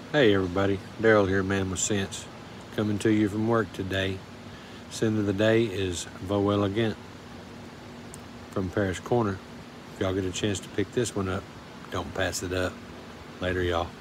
Hey everybody, Daryl here, Man with Sense, coming to you from work today. Scent of the day is VOUX ELEGANTE from Paris Corner. If y'all get a chance to pick this one up, don't pass it up. Later, y'all.